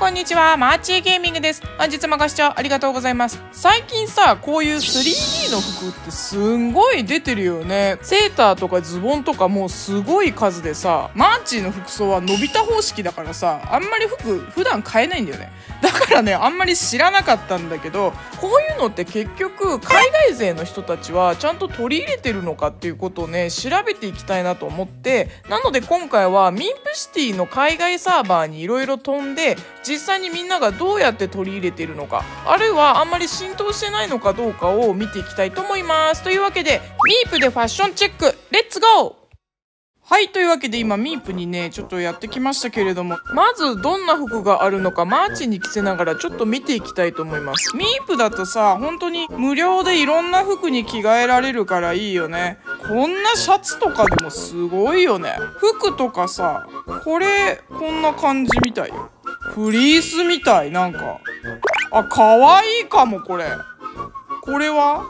こんにちは、マーチーゲーミングです。本日もご視聴ありがとうございます。最近さ、こういう 3D の服ってすんごい出てるよね。セーターとかズボンとかもうすごい数でさ、マーチーの服装は伸びた方式だからさ、あんまり服普段買えないんだよね。だからね、あんまり知らなかったんだけど、こういうのって結局海外勢の人たちはちゃんと取り入れてるのかっていうことをね、調べていきたいなと思って、なので今回はミンプシティの海外サーバーにいろいろ飛んで、実際にみんながどうやって取り入れているのか、あるいはあんまり浸透してないのかどうかを見ていきたいと思います。というわけで、ミープでファッションチェック、レッツゴー。はい、というわけで今ミープにねちょっとやってきましたけれども、まずどんな服があるのかマーチに着せながらちょっと見ていきたいと思います。ミープだとさ、本当に無料でいろんな服に着替えられるからいいよね。こんなシャツとかでもすごいよね。服とかさ、こんな感じみたいよ。フリースみたい、なんか。あ、かわいいかも、これ。これは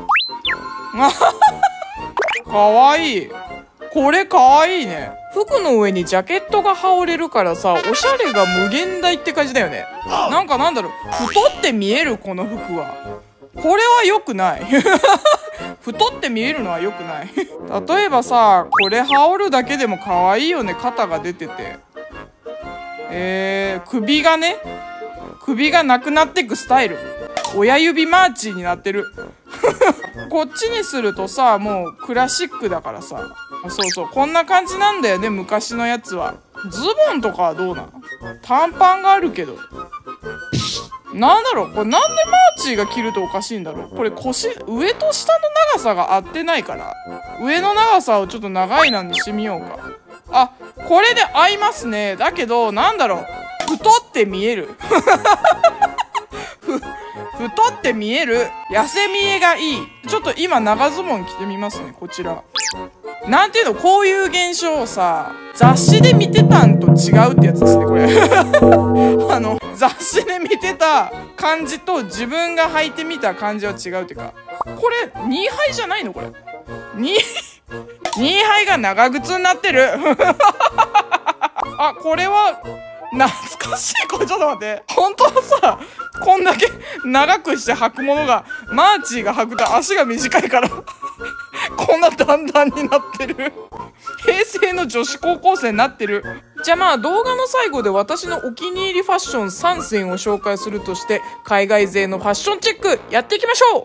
かわいい。これかわいいね。服の上にジャケットが羽織れるからさ、おしゃれが無限大って感じだよね。なんだろう、太って見えるこの服は。これは良くない。太って見えるのは良くない。例えばさ、これ羽織るだけでも可愛いよね。肩が出てて。首がなくなってくスタイル。親指マーチになってる。こっちにするとさ、もうクラシックだからさ。そうそう、こんな感じなんだよね、昔のやつは。ズボンとかはどうなの？短パンがあるけど。なんだろう、これなんでマーチが着るとおかしいんだろう。これ上と下の長さが合ってないから。上の長さをちょっと長いなんでしてみようか。あ、これで合いますね。だけど、なんだろう、太って見える。太って見える。痩せ見えがいい。ちょっと今長ズボン着てみますね、こちら。なんていうの、こういう現象をさ、雑誌で見てたんと違うってやつですね、これ。雑誌で見てた感じと自分が履いてみた感じは違うっていうか、これ、ニーハイじゃないのこれ。ニーハイが長靴になってる。あ、これは、懐かしい。これちょっと待って。本当はさ、こんだけ長くして履くものが、マーチーが履くと足が短いから、こんな段々になってる。平成の女子高校生になってる。じゃあまあ動画の最後で私のお気に入りファッション3選を紹介するとして、海外勢のファッションチェックやっていきましょう。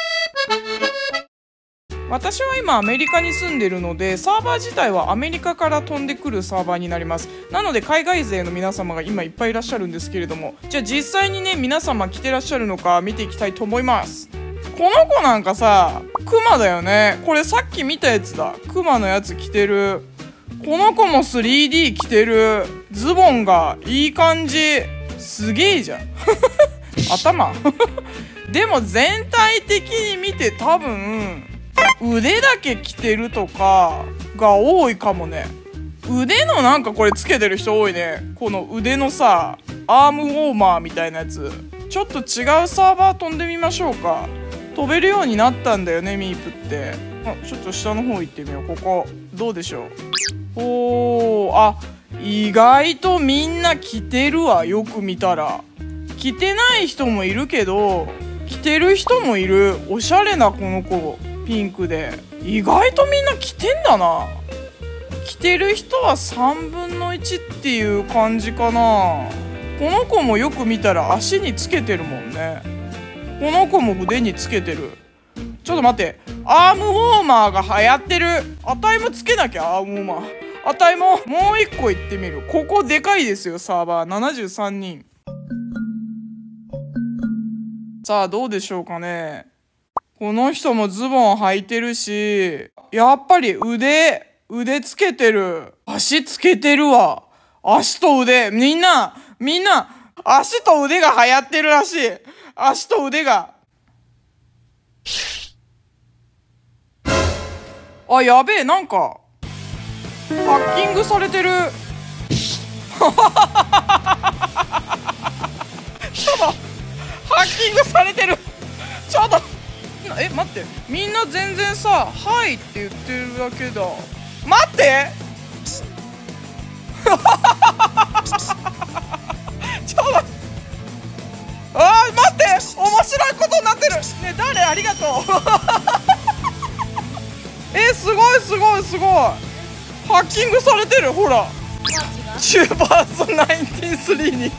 私は今アメリカに住んでるので、サーバー自体はアメリカから飛んでくるサーバーになります。なので海外勢の皆様が今いっぱいいらっしゃるんですけれども、じゃあ実際にね、皆様着てらっしゃるのか見ていきたいと思います。この子なんかさ、クマだよね。これさっき見たやつだ。クマのやつ着てる。この子も 3D 着てる。ズボンがいい感じ。すげえじゃん。頭。でも全体的に見て多分、腕だけ着てるとかが多いかもね。腕のなんかこれつけてる人多いね。この腕のさ、アームウォーマーみたいなやつ。ちょっと違うサーバー飛んでみましょうか。飛べるようになったんだよね、ミープって。あ、ちょっと下の方行ってみよう。ここどうでしょう。おー、あ、意外とみんな着てるわ。よく見たら着てない人もいるけど、着てる人もいる。おしゃれなこの子、ピンクで。意外とみんな着てんだな。着てる人は3分の1っていう感じかな。この子もよく見たら足につけてるもんね。この子も腕につけてる。ちょっと待って、アームウォーマーが流行ってる。あたいもつけなきゃ。アームウォーマーあたいももう一個行ってみる。ここでかいですよ、サーバー73人。さあどうでしょうかね。この人もズボン履いてるし、やっぱり腕つけてる。足つけてるわ。足と腕。みんな、足と腕が流行ってるらしい。足と腕が。あ、やべえ、なんか、ハッキングされてる。ちょっと、ハッキングされてる。ちょっと。待って、みんな全然さ「はい」って言ってるだけだ。待って。ちあー待って、面白いことになってるね。誰ありがとうすごいすごいすごい、ハッキングされてる。ほら10バース193に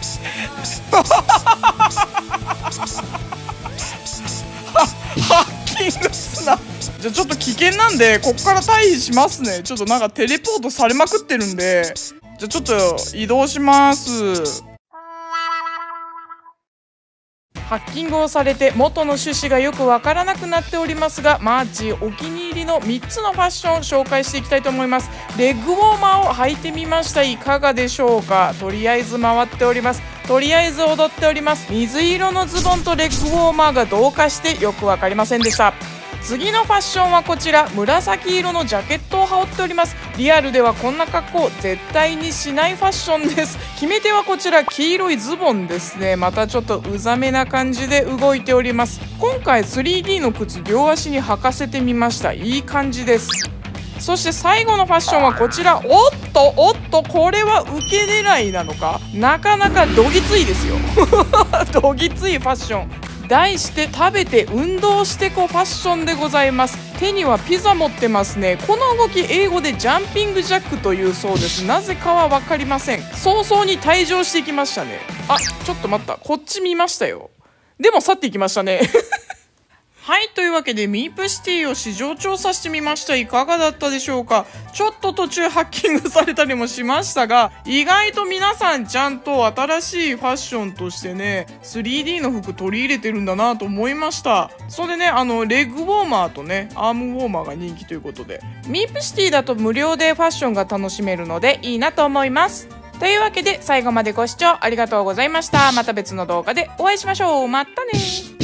ハッキングすな。じゃあちょっと危険なんでこっから退避しますね。ちょっとなんかテレポートされまくってるんで、じゃあちょっと移動します。ハッキングをされて元の趣旨がよくわからなくなっておりますが、マーチお気に入りの3つのファッション紹介していきたいと思います。レッグウォーマーを履いてみました。いかがでしょうか。とりあえず回っております。とりあえず踊っております。水色のズボンとレッグウォーマーが同化してよく分かりませんでした。次のファッションはこちら、紫色のジャケットを羽織っております。リアルではこんな格好絶対にしないファッションです。決め手はこちら、黄色いズボンですね。またちょっとうざめな感じで動いております。今回 3D の靴両足に履かせてみました。いい感じです。そして最後のファッションはこちら。おっとこれは受け狙いなのか、なかなかどぎついですよどぎついファッション、題して食べて運動してこファッションでございます。手にはピザ持ってますね。この動き英語でジャンピングジャックというそうです。なぜかは分かりません。早々に退場していきましたね。あ、ちょっと待った、こっち見ましたよ。でも去っていきましたねはい、というわけでミープシティを市場調査してみました。いかがだったでしょうか。ちょっと途中ハッキングされたりもしましたが、意外と皆さんちゃんと新しいファッションとしてね 3D の服取り入れてるんだなと思いました。それでね、レッグウォーマーとねアームウォーマーが人気ということで、ミープシティだと無料でファッションが楽しめるのでいいなと思います。というわけで最後までご視聴ありがとうございました。また別の動画でお会いしましょう。またね。